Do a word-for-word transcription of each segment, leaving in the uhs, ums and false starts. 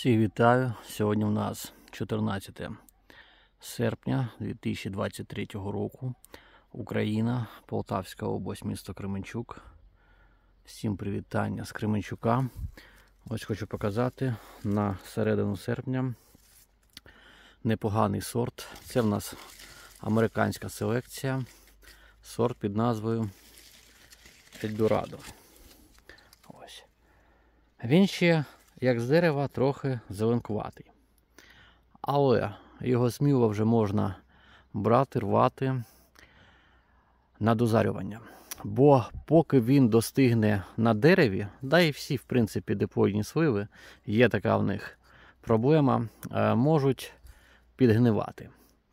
Всіх вітаю! Сьогодні у нас чотирнадцяте серпня дві тисячі двадцять третього року. Україна, Полтавська область, місто Кременчук. Всім привітання з Кременчука. Ось хочу показати на середину серпня непоганий сорт. Це в нас американська селекція. Сорт під назвою Ельдорадо. Ось. Він ще, як з дерева, трохи зеленкуватий. Але його сміло вже можна брати, рвати на дозарювання. Бо поки він достигне на дереві, да і всі, в принципі, диплоїдні сливи, є така в них проблема, можуть підгнивати.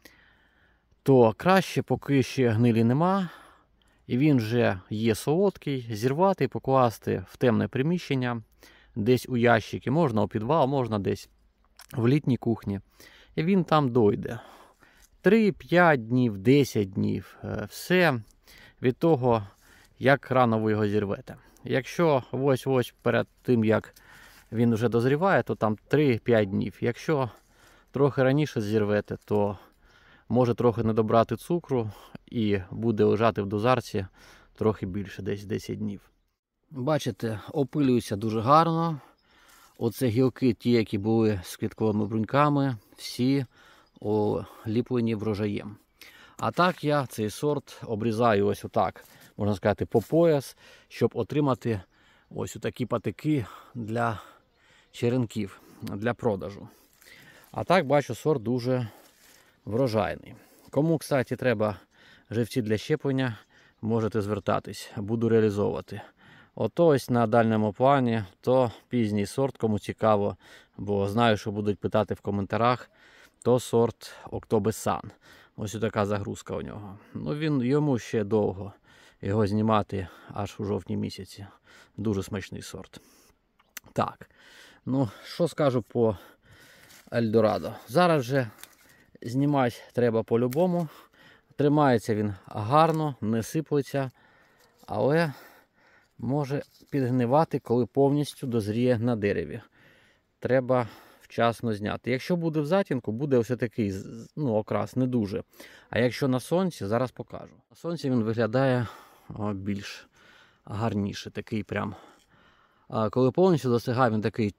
То краще, поки ще гнилі нема, і він вже є солодкий, зірвати і покласти в темне приміщення, десь у ящики, можна у підвал, можна десь в літній кухні. І він там дойде. три-п'ять днів, десять днів. Все від того, як рано ви його зірвете. Якщо ось-ось перед тим, як він вже дозріває, то там три-п'ять днів. Якщо трохи раніше зірвете, то може трохи не добрати цукру і буде лежати в дозарці трохи більше, десь десять днів. Бачите, опилюється дуже гарно. Оце гілки, ті, які були з квітковими бруньками, всі оліплені врожаєм. А так я цей сорт обрізаю ось отак, можна сказати, по пояс, щоб отримати ось такі патики для черенків, для продажу. А так, бачу, сорт дуже врожайний. Кому, кстати, треба живці для щеплення, можете звертатись, буду реалізовувати. Ото ось на дальньому плані, то пізній сорт, кому цікаво, бо знаю, що будуть питати в коментарях, то сорт Октобесан. Ось така загрузка у нього. Ну, він, йому ще довго його знімати, аж у жовтні місяці. Дуже смачний сорт. Так, ну, що скажу по Ельдорадо. Зараз вже знімати треба по-любому. Тримається він гарно, не сиплеться, але може підгнивати, коли повністю дозріє на дереві. Треба вчасно зняти. Якщо буде в затінку, буде ось такий, ну, окрас не дуже. А якщо на сонці, зараз покажу. На сонці він виглядає о, більш гарніше, такий прям. А коли повністю досягає, він такий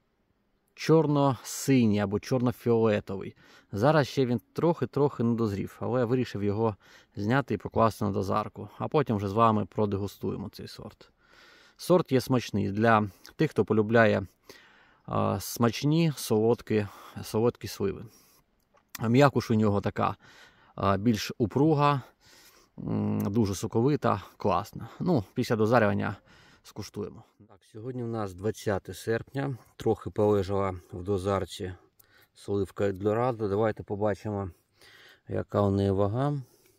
чорно-синій або чорно-фіолетовий. Зараз ще він трохи-трохи не дозрів, але я вирішив його зняти і покласти на дозарку. А потім вже з вами продегустуємо цей сорт. Сорт є смачний для тих, хто полюбляє а, смачні, солодкі, солодкі сливи. М'якуш у нього така а, більш упруга, м, дуже соковита, класна. Ну, після дозарювання скуштуємо. Так, сьогодні у нас двадцяте серпня. Трохи полежала в дозарці сливка Ельдорадо. Давайте побачимо, яка у неї вага.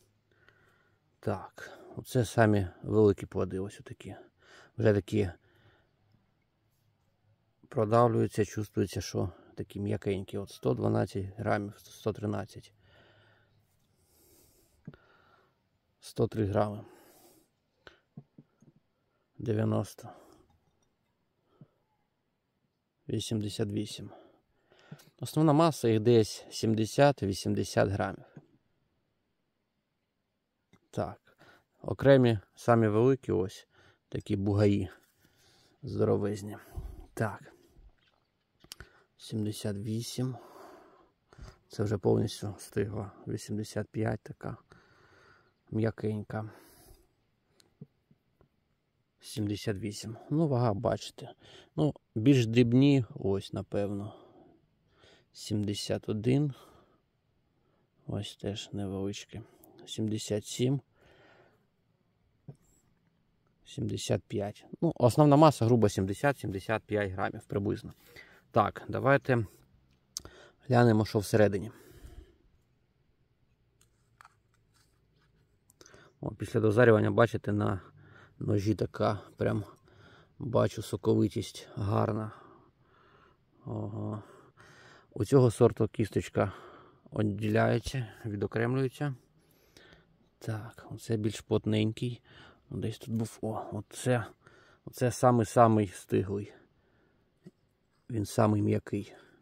Так, оце самі великі плоди, ось такі. Вже такі продавлюються, чувствується, що такі м'якенькі. От сто дванадцять грамів, сто тринадцять. сто три грами. дев'яносто. вісімдесят вісім. Основна маса їх десь сімдесят-вісімдесят грамів. Так. Окремі, самі великі, ось такі бугаї здоровезні. Так. сімдесят вісім. Це вже повністю стигла. вісімдесят п'ять така м'якенька. сімдесят вісім. Ну, вага, бачите. Ну, більш дрібні, ось, напевно. сімдесят один. Ось теж невеличкі. сімдесят сім. сімдесят п'ять. Ну, основна маса, грубо, сімдесят-сімдесят п'ять грамів приблизно. Так, давайте глянемо, що всередині. О, після дозарювання, бачите, на ножі така, прям бачу, соковитість гарна. Ого. У цього сорту кісточка відділяється, відокремлюється. Так, оце більш плотненький. Десь тут був, о, оце, оце самий-самий стиглий. Він самий м'який.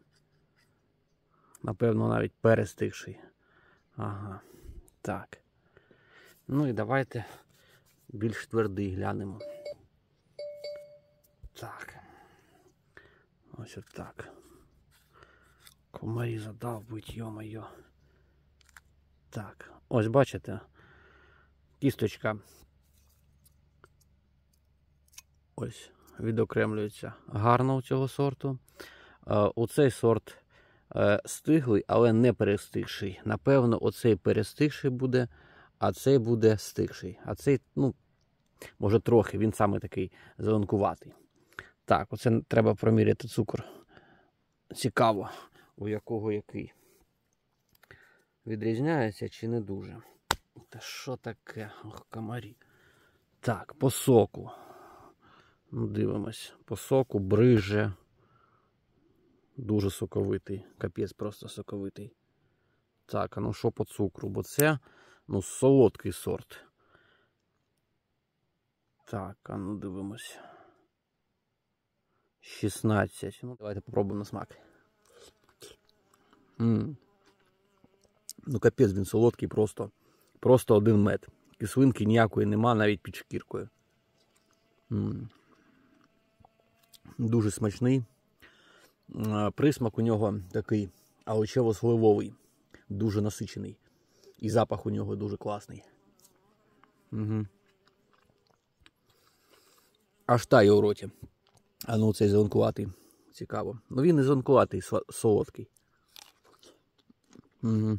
Напевно, навіть перестигший. Ага. Так. Ну і давайте більш твердий глянемо. Так. Ось отак. Комарі задовбуть, йо-моє. Так. Ось бачите. Кісточка. Ось. Відокремлюється гарно у цього сорту. Оцей сорт стиглий, але не перестигший. Напевно, оцей перестигший буде, а цей буде стигший. А цей, ну, може трохи, він саме такий зеленкуватий. Так, оце треба проміряти цукор. Цікаво, у якого який. Відрізняється чи не дуже. Та що таке? Ох, комарі. Так, по соку. Ну, дивимось. По соку бриже. Дуже соковитий. Капець просто соковитий. Так, а ну що по цукру? Бо це, ну, солодкий сорт. Так, а ну дивимось. шістнадцять. Ну, давайте попробуємо на смак. М-м. Ну, капець, він солодкий просто. Просто один мед. Кислинки ніякої нема, навіть під шкіркою. М-м. Дуже смачний. Присмак у нього такий овочево-сливовий. Дуже насичений. І запах у нього дуже класний. Угу. Аж тає у роті. А ну цей зеленкуватий. Цікаво. Ну він не зеленкуватий, солодкий. Угу.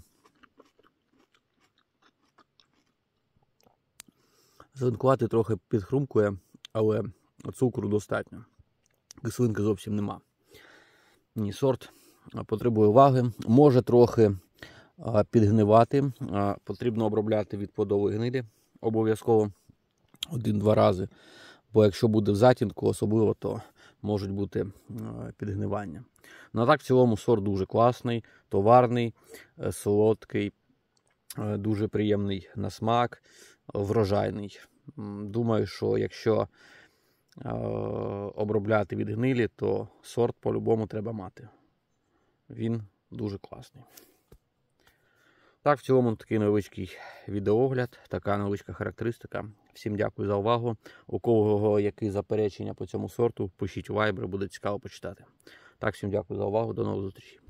Зеленкуватий трохи підхрумкує, але цукру достатньо. Кислинки зовсім нема. Ні, сорт потребує уваги. Може трохи підгнивати. Потрібно обробляти від плодової гнилі. Обов'язково один-два рази. Бо якщо буде в затінку, особливо, то можуть бути підгнивання. Ну а так, в цілому, сорт дуже класний, товарний, солодкий, дуже приємний на смак, врожайний. Думаю, що якщо обробляти від гнилі, то сорт по-любому треба мати. Він дуже класний. Так, в цілому такий невеличкий відеоогляд, така невеличка характеристика. Всім дякую за увагу. У кого які заперечення по цьому сорту, пишіть у Viber, буде цікаво почитати. Так, всім дякую за увагу, до нових зустрічей.